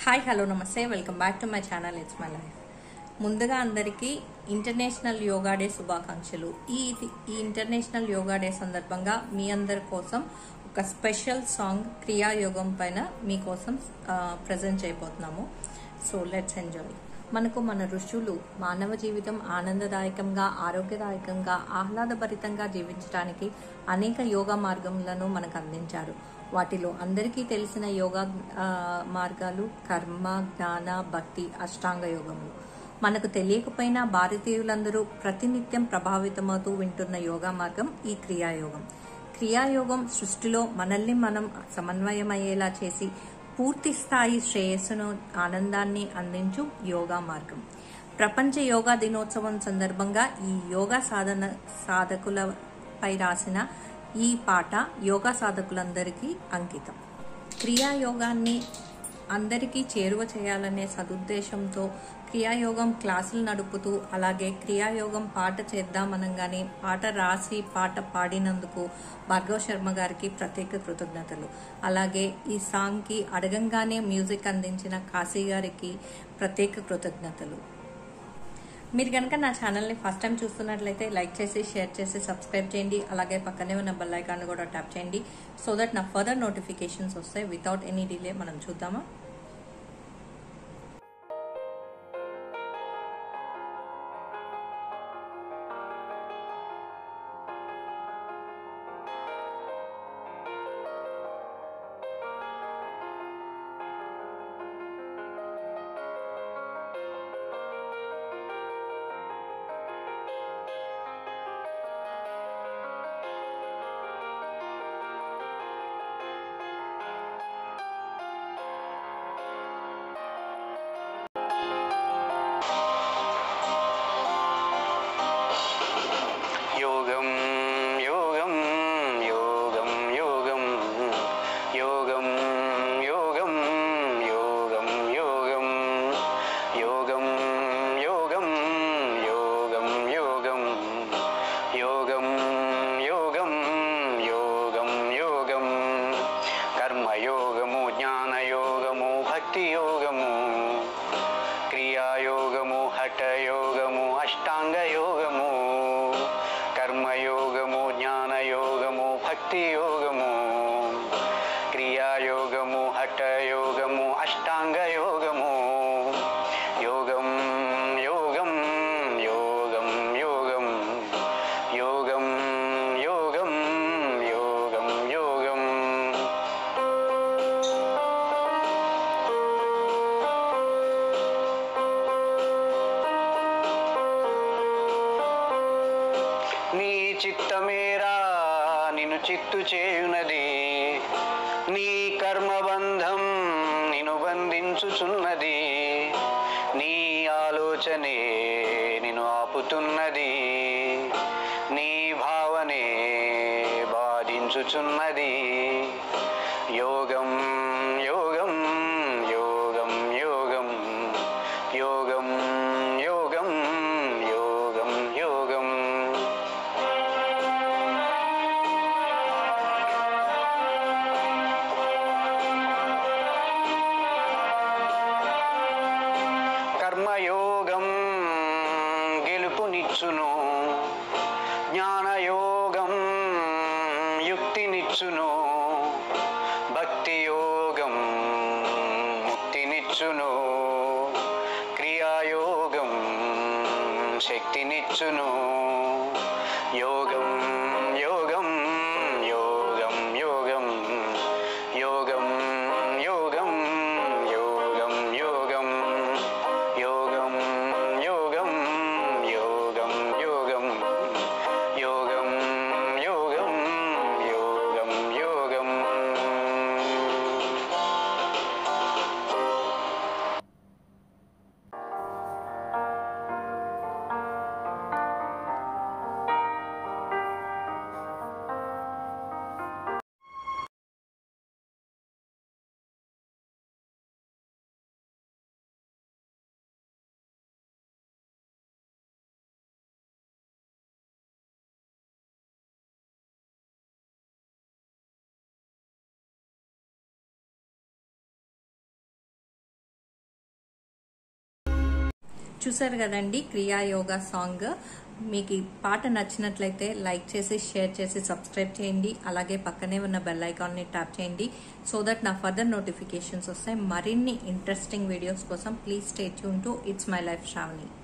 Hi hello నమస్తే welcome back to my channel it's my life. ముందుగా అందరికీ international yoga day శుభాకాంక్షలు. ఈ ఇంటర్నేషనల్ యోగా డే సందర్భంగా మీ అందరి కోసం ఒక స్పెషల్ సాంగ్ క్రియాయోగం పైన మీకోసం ప్రజెంట్ చేయబోతున్నాము. So let's enjoy. మనకు మన ఋషులు మానవ జీవితం ఆనందదాయకంగా, ఆరోగ్యదాయకంగా, ఆహ్లాదభరితంగా జీవించడానికి అనేక యోగా మార్గములను మనకు అందించారు. వాటిలో అందరికీ తెలిసిన యోగా మార్గాలు కర్మ, జ్ఞాన, భక్తి, అష్టాంగ యోగములు. మనకు తెలియకపోయినా భారతీయులందరూ ప్రతినిత్యం ప్రభావితమవుతూ వింటున్న యోగా మార్గం ఈ క్రియాయోగం. క్రియాయోగం సృష్టిలో మనల్ని మనం సమన్వయమయ్యేలా చేసి పూర్తి స్థాయి శ్రేయస్సును, ఆనందాన్ని అందించు యోగా మార్గం. ప్రపంచ యోగా దినోత్సవం సందర్భంగా ఈ యోగా సాధకులపై రాసిన ఈ పాట యోగా సాధకులందరికీ అంకితం. క్రియాయోగాన్ని అందరికీ చేరువ చేయాలనే సదుద్దేశంతో క్రియాయోగం క్లాసులు నడుపుతూ, అలాగే క్రియాయోగం పాట చేద్దామనగానే పాట రాసి పాట పాడినందుకు భార్గవ్ శర్మ గారికి ప్రత్యేక కృతజ్ఞతలు. అలాగే ఈ సాంగ్కి అడగంగానే మ్యూజిక్ అందించిన కాశీ గారికి ప్రత్యేక కృతజ్ఞతలు. మీరు కనుక నా ఛానల్ని ఫస్ట్ టైం చూస్తున్నట్లయితే లైక్ చేసి, షేర్ చేసి, సబ్స్క్రైబ్ చేయండి. అలాగే పక్కనే ఉన్న బెల్ ఐకాన్ కూడా ట్యాప్ చేయండి, సో దట్ నా ఫర్దర్ నోటిఫికేషన్స్ వస్తాయి. వితౌట్ ఎనీ డిలే మనం చూద్దామా? యోగము, క్రియాయోగము, హఠయోగము, అష్టాంగయోగము, కర్మయోగము, జ్ఞానయోగము, భక్తి యోగము, క్రియాయోగము, హఠయోగము, అష్టాంగయోగము, యోగం యోగం యోగం యోగం యోగం యోగం యోగం యోగం. నీ చిత్తమేరా నిన్ను చిత్తు చేయునది, నీ కర్మబంధం నిన్ను బంధించుచున్నది, నీ ఆలోచనే నిన్ను ఆపుతున్నది, నీ భావనే బాధించుచున్నది. యోగం యోగం యోగం యోగం యోగం యోగం యోగం యోగం. కర్మయోగం గెలుపునిచ్చును, జ్ఞానయోగం యుక్తినిచ్చును, భక్తి యోగం ముక్తినిచ్చును, క్రియాయోగం శక్తినిచ్చును. యోగం యోగం యోగం యోగం యోగం యోగం యోగం యోగం యోగం యోగం యోగం యోగం యోగం యోగం యోగం యోగం. చూసారు కదండి క్రియా యోగా సాంగ్. మీకు ఈ పాట నచ్చినట్లయితే లైక్ చేసి షేర్ చేసి సబ్స్క్రైబ్ చేయండి. అలాగే పక్కనే ఉన్న బెల్ ఐకాన్ని ట్యాప్ చేయండి సో దట్ నా ఫర్దర్ నోటిఫికేషన్స్ వస్తాయి. మరిన్ని ఇంట్రెస్టింగ్ వీడియోస్ కోసం please stay tuned to it's my life Shravani.